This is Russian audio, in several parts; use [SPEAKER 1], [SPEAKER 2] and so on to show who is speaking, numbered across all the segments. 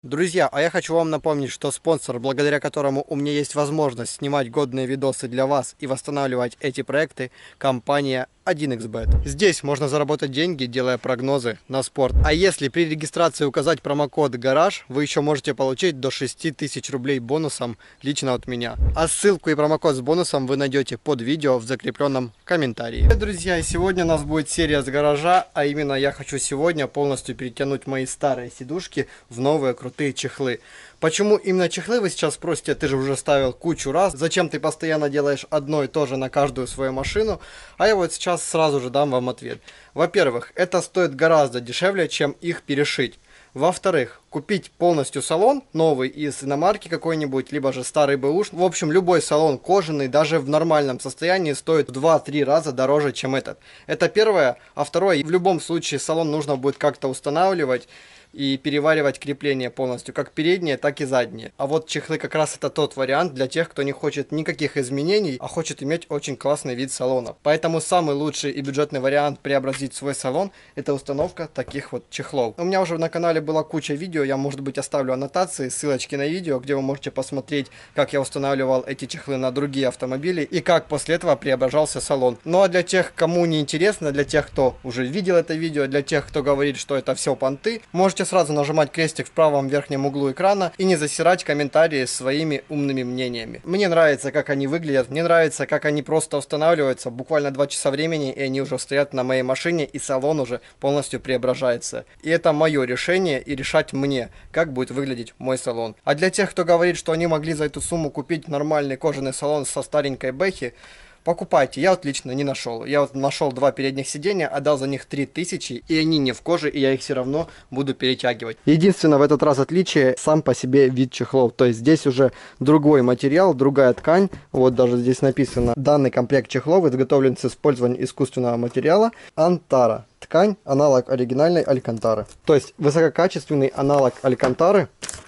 [SPEAKER 1] Друзья, а я хочу вам напомнить, что спонсор, благодаря которому у меня есть возможность снимать годные видосы для вас и восстанавливать эти проекты, компания 1xBet. Здесь можно заработать деньги, делая прогнозы на спорт. А если при регистрации указать промокод «Гараж», вы еще можете получить до 6000 рублей бонусом лично от меня. А ссылку и промокод с бонусом вы найдете под видео в закрепленном комментарии. Друзья, и сегодня у нас будет серия с гаража, а именно я хочу сегодня полностью перетянуть мои старые сидушки в новые крутые чехлы. Почему именно чехлы, вы сейчас спросите, ты же уже ставил кучу раз, зачем ты постоянно делаешь одно и то же на каждую свою машину? А я вот сейчас сразу же дам вам ответ. Во-первых, это стоит гораздо дешевле, чем их перешить. Во-вторых, купить полностью салон, новый из иномарки какой-нибудь, либо же старый бэуш. В общем, любой салон кожаный, даже в нормальном состоянии, стоит в 2-3 раза дороже, чем этот. Это первое. А второе, в любом случае салон нужно будет как-то устанавливать и переваривать крепления полностью, как передние, так и задние. А вот чехлы как раз это тот вариант для тех, кто не хочет никаких изменений, а хочет иметь очень классный вид салона. Поэтому самый лучший и бюджетный вариант преобразить свой салон — это установка таких вот чехлов. У меня уже на канале была куча видео, я, может быть, оставлю аннотации, ссылочки на видео, где вы можете посмотреть, как я устанавливал эти чехлы на другие автомобили и как после этого преображался салон. Ну а для тех, кому не интересно, для тех, кто уже видел это видео, для тех, кто говорит, что это все понты, можете сразу нажимать крестик в правом верхнем углу экрана и не засирать комментарии своими умными мнениями. Мне нравится, как они выглядят, мне нравится, как они просто устанавливаются. Буквально 2 часа времени, и они уже стоят на моей машине, и салон уже полностью преображается. И это мое решение, и решать мне, как будет выглядеть мой салон. А для тех, кто говорит, что они могли за эту сумму купить нормальный кожаный салон со старенькой бэхи, покупайте, я вот лично не нашел. Я вот нашел 2 передних сиденья, отдал за них 3000, и они не в коже, и я их все равно буду перетягивать. Единственное в этот раз отличие сам по себе вид чехлов. То есть здесь уже другой материал, другая ткань. Вот даже здесь написано: данный комплект чехлов изготовлен с использованием искусственного материала Антара. Ткань аналог оригинальной алькантары. То есть высококачественный аналог алькантары,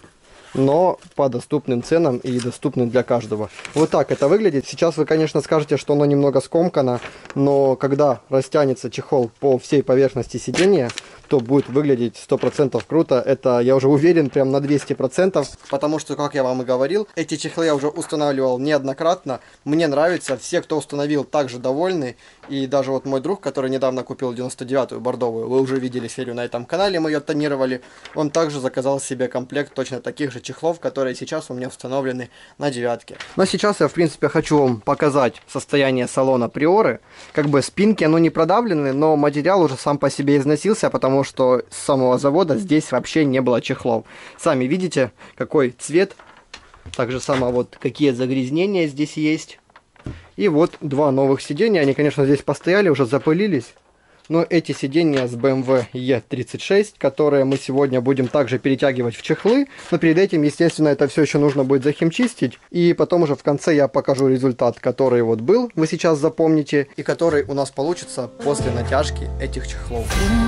[SPEAKER 1] но по доступным ценам и доступным для каждого. Вот так это выглядит. Сейчас вы, конечно, скажете, что оно немного скомкано, но когда растянется чехол по всей поверхности сидения, то будет выглядеть 100% круто. Это я уже уверен прям на 200%, потому что, как я вам и говорил, эти чехлы я уже устанавливал неоднократно. Мне нравится, все, кто установил, также довольны. И даже вот мой друг, который недавно купил 99-ю бордовую, вы уже видели серию на этом канале, мы ее тонировали, он также заказал себе комплект точно таких же чехлов, которые сейчас у меня установлены на 9-ке. Но сейчас я, в принципе, хочу вам показать состояние салона Приоры. Как бы спинки, оно не продавлены, но материал уже сам по себе износился, потому что с самого завода здесь вообще не было чехлов. Сами видите, какой цвет. Так же само вот какие загрязнения здесь есть. И вот 2 новых сиденья. Они, конечно, здесь постояли, уже запылились. Но эти сиденья с BMW E36, которые мы сегодня будем также перетягивать в чехлы. Но перед этим, естественно, это все еще нужно будет захимчистить. И потом уже в конце я покажу результат, который вот был, вы сейчас запомните. И который у нас получится после натяжки этих чехлов.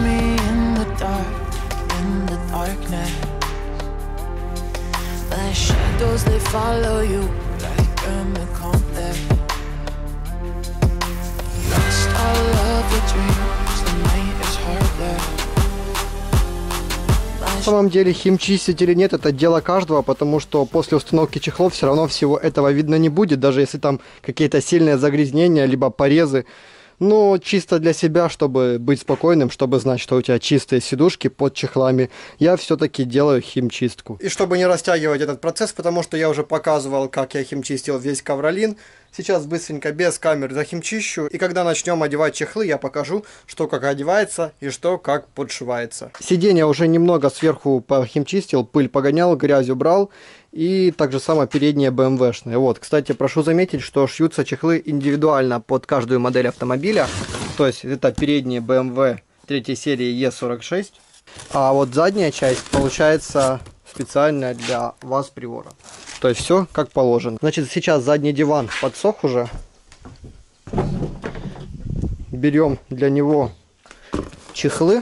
[SPEAKER 1] На самом деле, химчистить или нет, это дело каждого, потому что после установки чехлов все равно всего этого видно не будет, даже если там какие-то сильные загрязнения, либо порезы. Но чисто для себя, чтобы быть спокойным, чтобы знать, что у тебя чистые сидушки под чехлами, я все-таки делаю химчистку. И чтобы не растягивать этот процесс, потому что я уже показывал, как я химчистил весь ковролин, сейчас быстренько без камер захимчищу, и когда начнем одевать чехлы, я покажу, что как одевается и что как подшивается. Сиденье уже немного сверху похимчистил, пыль погонял, грязь убрал. И также само передние BMW-шные. Вот, кстати, прошу заметить, что шьются чехлы индивидуально под каждую модель автомобиля. То есть это передние BMW 3 серии E46. А вот задняя часть получается специальная для вас Приора. То есть все как положено. Значит, сейчас задний диван подсох уже. Берем для него чехлы.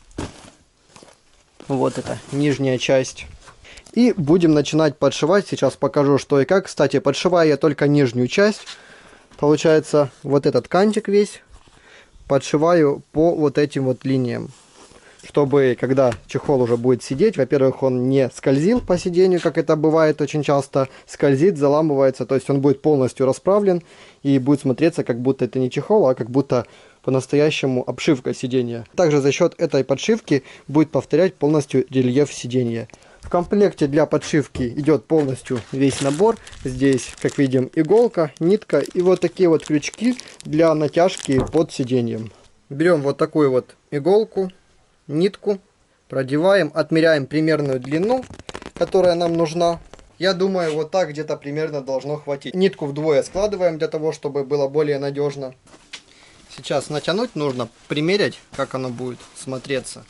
[SPEAKER 1] Вот это нижняя часть. И будем начинать подшивать. Сейчас покажу, что и как. Кстати, подшиваю я только нижнюю часть. Получается, вот этот кантик весь подшиваю по вот этим вот линиям. чтобы когда чехол уже будет сидеть, во-первых, он не скользил по сидению, как это бывает очень часто, скользит, заламывается, то есть он будет полностью расправлен и будет смотреться, как будто это не чехол, а как будто по-настоящему обшивка сидения. Также за счет этой подшивки будет повторять полностью рельеф сидения. В комплекте для подшивки идет полностью весь набор. Здесь, как видим, иголка, нитка и вот такие вот крючки для натяжки под сиденьем. Берем вот такую вот иголку, нитку, продеваем, отмеряем примерную длину, которая нам нужна. Я думаю, вот так где-то примерно должно хватить. Нитку вдвое складываем для того, чтобы было более надежно. Сейчас натянуть нужно, примерять, как оно будет смотреться.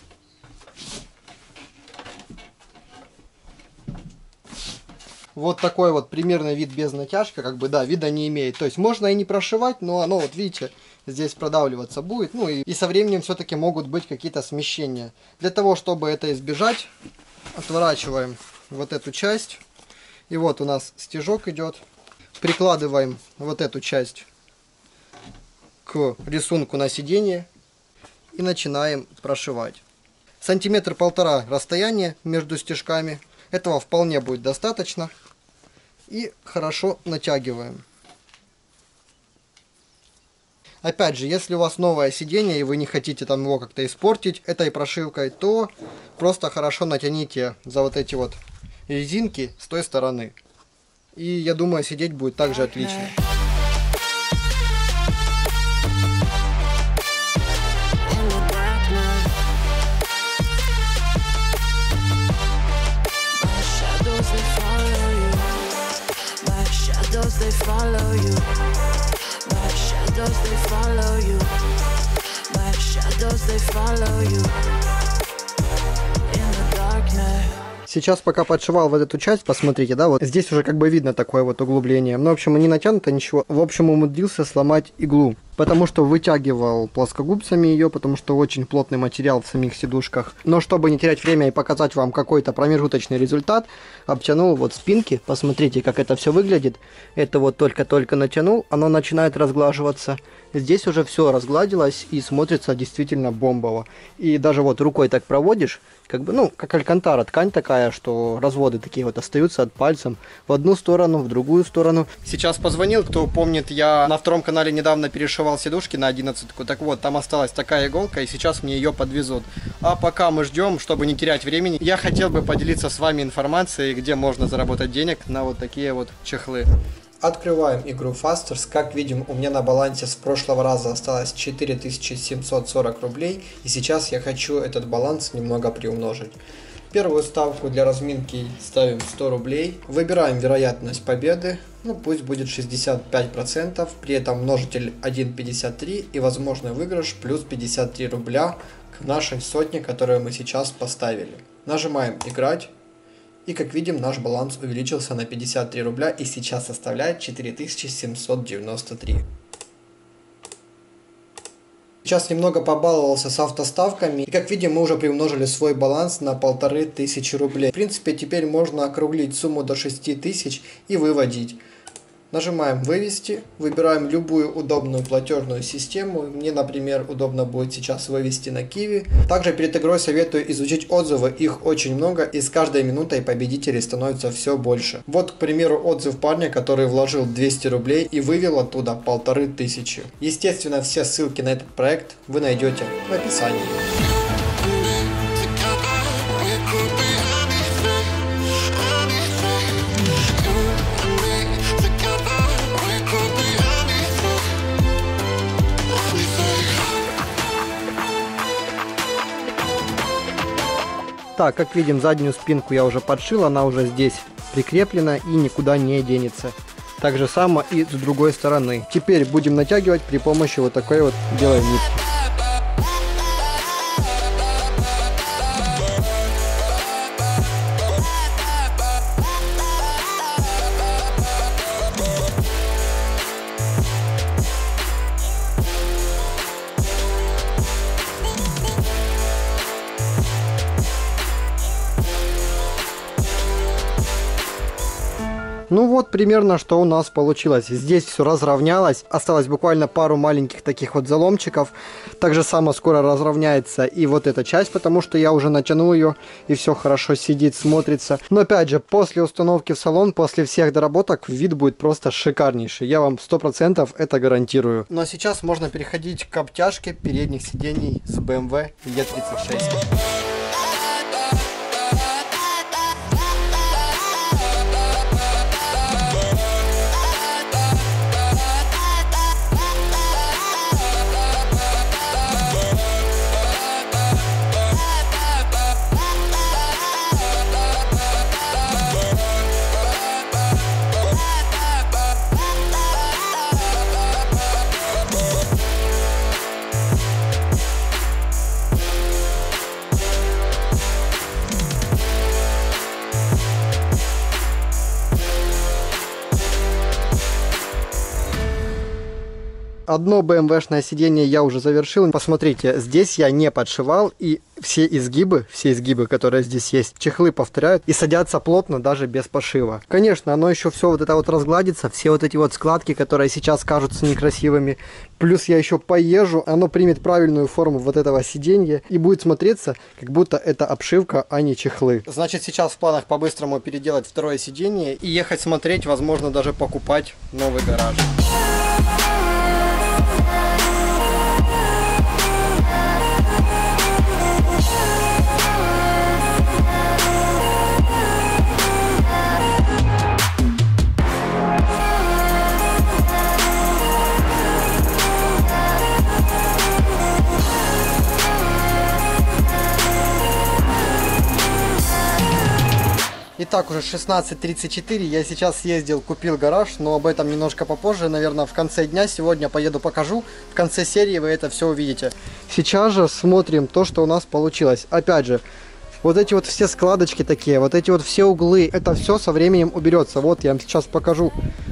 [SPEAKER 1] Вот такой вот примерный вид без натяжки, как бы, да, вида не имеет. То есть можно и не прошивать, но оно, вот видите, здесь продавливаться будет. Ну и со временем все-таки могут быть какие-то смещения. Для того, чтобы это избежать, отворачиваем вот эту часть. И вот у нас стежок идет. Прикладываем вот эту часть к рисунку на сиденье и начинаем прошивать. Сантиметр-полтора расстояние между стежками. Этого вполне будет достаточно. И хорошо натягиваем. Опять же, если у вас новое сиденье и вы не хотите там его как-то испортить этой прошивкой, то просто хорошо натяните за вот эти вот резинки с той стороны. И я думаю, сидеть будет также отлично.
[SPEAKER 2] They follow you. Black shadows, they follow you. Black shadows, they follow you. In the darkness.
[SPEAKER 1] Сейчас пока подшивал вот эту часть, посмотрите, да, вот здесь уже как бы видно такое вот углубление. Ну, в общем, не натянуто ничего. В общем, умудрился сломать иглу, потому что вытягивал плоскогубцами ее, потому что очень плотный материал в самих сидушках. Но чтобы не терять время и показать вам какой-то промежуточный результат, обтянул вот спинки. Посмотрите, как это все выглядит. Это вот только-только натянул, оно начинает разглаживаться. Здесь уже все разгладилось и смотрится действительно бомбово. И даже вот рукой так проводишь, как бы, ну, как алькантара, ткань такая, что разводы такие вот остаются от пальцем в одну сторону, в другую сторону. Сейчас позвонил, кто помнит, я на втором канале недавно перешивал сидушки на 11-ку, так вот, там осталась такая иголка, и сейчас мне ее подвезут. А пока мы ждем, чтобы не терять времени, я хотел бы поделиться с вами информацией, где можно заработать денег на вот такие вот чехлы. Открываем игру Fasters. Как видим, у меня на балансе с прошлого раза осталось 4740 рублей. И сейчас я хочу этот баланс немного приумножить. Первую ставку для разминки ставим 100 рублей. Выбираем вероятность победы. Ну, пусть будет 65%. При этом множитель 1,53 и возможный выигрыш плюс 53 рубля к нашей сотне, которую мы сейчас поставили. Нажимаем «Играть». И как видим, наш баланс увеличился на 53 рубля и сейчас составляет 4793. Сейчас немного побаловался с автоставками. И как видим, мы уже приумножили свой баланс на 1500 рублей. В принципе, теперь можно округлить сумму до 6000 и выводить. Нажимаем «Вывести», выбираем любую удобную платежную систему. Мне, например, удобно будет сейчас вывести на Kiwi. Также перед игрой советую изучить отзывы, их очень много, и с каждой минутой победителей становится все больше. Вот, к примеру, отзыв парня, который вложил 200 рублей и вывел оттуда 1500. Естественно, все ссылки на этот проект вы найдете в описании. Так, как видим, заднюю спинку я уже подшил, она уже здесь прикреплена и никуда не денется. Так же само и с другой стороны. Теперь будем натягивать при помощи вот такой вот белой нитки. Ну вот примерно что у нас получилось. Здесь все разровнялось. Осталось буквально пару маленьких таких вот заломчиков. Так же само скоро разровняется и вот эта часть, потому что я уже натянул ее и все хорошо сидит, смотрится. Но опять же, после установки в салон, после всех доработок, вид будет просто шикарнейший. Я вам 100% это гарантирую. Но сейчас можно переходить к обтяжке передних сидений с BMW E36. Одно BMW-шное сиденье я уже завершил. Посмотрите, здесь я не подшивал, и все изгибы, которые здесь есть, чехлы повторяют и садятся плотно даже без пошива. Конечно, оно еще все вот это вот разгладится, все вот эти вот складки, которые сейчас кажутся некрасивыми. Плюс я еще поезжу, оно примет правильную форму вот этого сиденья и будет смотреться, как будто это обшивка, а не чехлы. Значит, сейчас в планах по-быстрому переделать второе сиденье и ехать смотреть, возможно, даже покупать новый гараж. Итак, уже 16:34, я сейчас съездил, купил гараж, но об этом немножко попозже, наверное, в конце дня. Сегодня поеду покажу, в конце серии вы это все увидите. Сейчас же смотрим то, что у нас получилось. Опять же, вот эти вот все складочки такие, вот эти вот все углы, это все со временем уберется. Вот я вам сейчас покажу.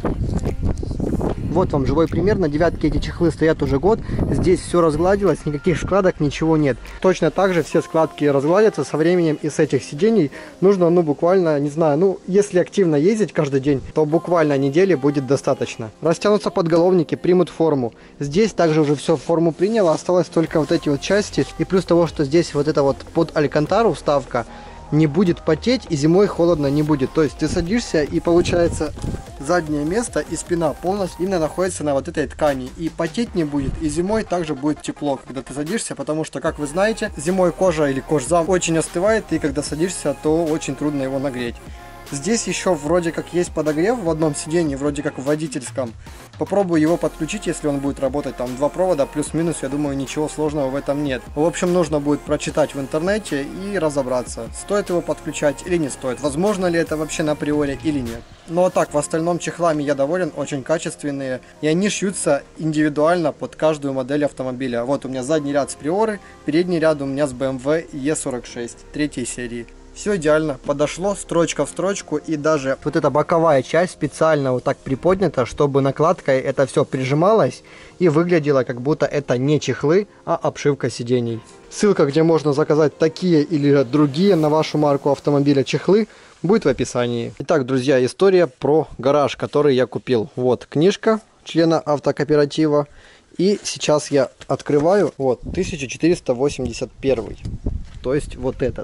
[SPEAKER 1] Вот вам живой пример. На девятке эти чехлы стоят уже год. Здесь все разгладилось, никаких складок, ничего нет. Точно так же все складки разгладятся со временем, и с этих сидений нужно, ну, буквально, не знаю, ну, если активно ездить каждый день, то буквально недели будет достаточно. Растянутся подголовники, примут форму. Здесь также уже все форму приняло, осталось только вот эти вот части. И плюс того, что здесь вот это вот под алькантару вставка не будет потеть, и зимой холодно не будет. То есть ты садишься, и получается заднее место и спина полностью именно находится на вот этой ткани. И потеть не будет, и зимой также будет тепло, когда ты садишься, потому что, как вы знаете, зимой кожа или кожзам очень остывает, и когда садишься, то очень трудно его нагреть. Здесь еще вроде как есть подогрев в одном сиденье, вроде как в водительском. Попробую его подключить, если он будет работать. Там два провода, плюс-минус, я думаю, ничего сложного в этом нет. В общем, нужно будет прочитать в интернете и разобраться, стоит его подключать или не стоит. Возможно ли это вообще на априори или нет. Ну а так, в остальном чехлами я доволен, очень качественные. И они шьются индивидуально под каждую модель автомобиля. Вот у меня задний ряд с Приоры, передний ряд у меня с BMW E46 третьей серии. Все идеально подошло, строчка в строчку, и даже вот эта боковая часть специально вот так приподнята, чтобы накладкой это все прижималось и выглядело, как будто это не чехлы, а обшивка сидений. Ссылка, где можно заказать такие или другие на вашу марку автомобиля чехлы, будет в описании. Итак, друзья, история про гараж, который я купил. Вот книжка члена автокооператива. И сейчас я открываю, вот, 1481. То есть вот этот.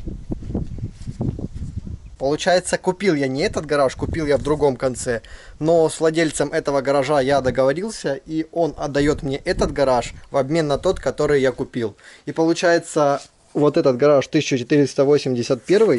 [SPEAKER 1] Получается, купил я не этот гараж, купил я в другом конце. Но с владельцем этого гаража я договорился, и он отдает мне этот гараж в обмен на тот, который я купил. И получается, вот этот гараж 1481,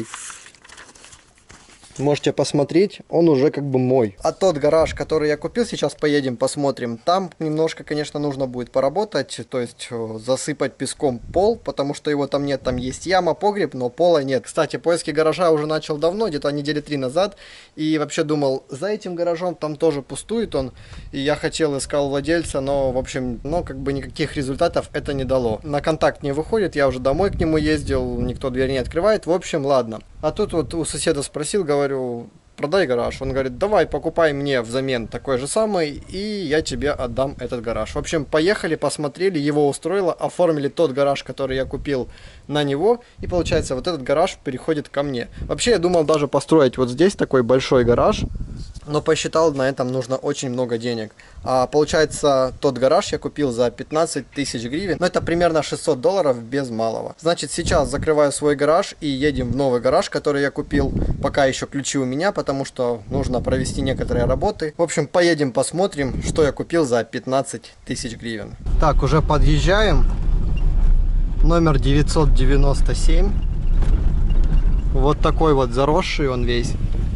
[SPEAKER 1] можете посмотреть, он уже как бы мой. А тот гараж, который я купил, сейчас поедем посмотрим. Там немножко, конечно, нужно будет поработать, то есть засыпать песком пол, потому что его там нет. Там есть яма, погреб, но пола нет. Кстати, поиски гаража уже начал давно, где-то недели 3 назад. И вообще думал, за этим гаражом там тоже пустует он. И я искал владельца, но, в общем, как бы никаких результатов это не дало. На контакт не выходит, я уже домой к нему ездил, никто дверь не открывает. В общем, ладно. А тут вот у соседа спросил, говорю, продай гараж. Он говорит, давай покупай мне взамен такой же самый, и я тебе отдам этот гараж. В общем, поехали, посмотрели, его устроило, оформили тот гараж, который я купил, на него. И получается, вот этот гараж переходит ко мне. Вообще, я думал даже построить вот здесь такой большой гараж, Но посчитал, на этом нужно очень много денег. А получается, тот гараж я купил за 15 тысяч гривен. Но это примерно $600 без малого. Значит, сейчас закрываю свой гараж и едем в новый гараж, который я купил. Пока еще ключи у меня, потому что нужно провести некоторые работы. В общем, поедем посмотрим, что я купил за 15 тысяч гривен. Так, уже подъезжаем. Номер 997. Вот такой вот заросший он весь.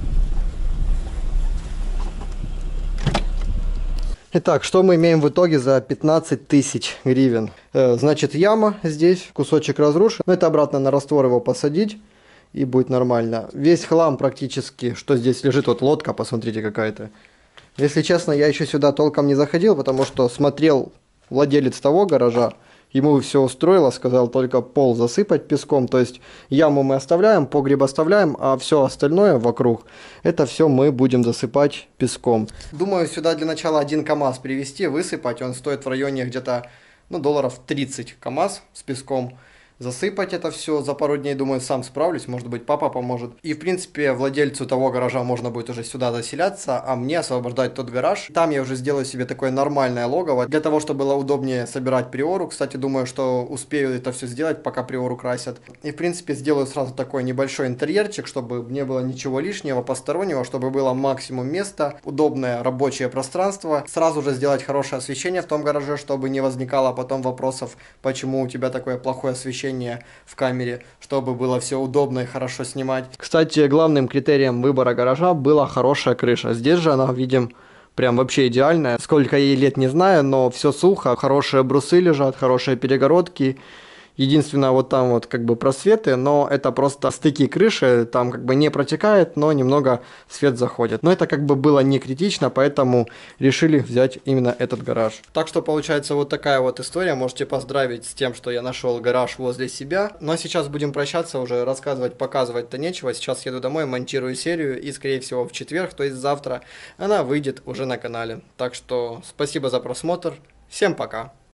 [SPEAKER 1] Итак, что мы имеем в итоге за 15 тысяч гривен? Значит, яма здесь, кусочек разрушен. Но это обратно на раствор его посадить, и будет нормально. Весь хлам практически, что здесь лежит, вот лодка, посмотрите, какая-то. Если честно, я еще сюда толком не заходил, потому что смотрел владелец того гаража. Ему все устроило, сказал только пол засыпать песком. То есть яму мы оставляем, погреб оставляем, а все остальное вокруг, это все мы будем засыпать песком. Думаю, сюда для начала 1 КАМАЗ привезти, высыпать. Он стоит в районе где-то, ну, долларов 30 КАМАЗ с песком. Засыпать это все за пару дней, думаю, сам справлюсь, может быть, папа поможет. И, в принципе, владельцу того гаража можно будет уже сюда заселяться, а мне освобождать тот гараж. Там я уже сделаю себе такое нормальное логово, для того, чтобы было удобнее собирать приору. Кстати, думаю, что успею это все сделать, пока приору красят. И, в принципе, сделаю сразу такой небольшой интерьерчик, чтобы не было ничего лишнего, постороннего, чтобы было максимум места, удобное рабочее пространство. Сразу же сделать хорошее освещение в том гараже, чтобы не возникало потом вопросов, почему у тебя такое плохое освещение в камере, чтобы было все удобно и хорошо снимать. Кстати, главным критерием выбора гаража была хорошая крыша. Здесь же она, видим, прям вообще идеальная. Сколько ей лет, не знаю, но все сухо, хорошие брусы лежат, хорошие перегородки. Единственное, вот там вот как бы просветы, но это просто стыки крыши, там как бы не протекает, но немного свет заходит. Но это как бы было не критично, поэтому решили взять именно этот гараж. Так что получается вот такая вот история. Можете поздравить с тем, что я нашел гараж возле себя. Но сейчас будем прощаться, уже рассказывать, показывать-то нечего. Сейчас еду домой, монтирую серию и, скорее всего, в четверг, то есть завтра, она выйдет уже на канале. Так что спасибо за просмотр. Всем пока!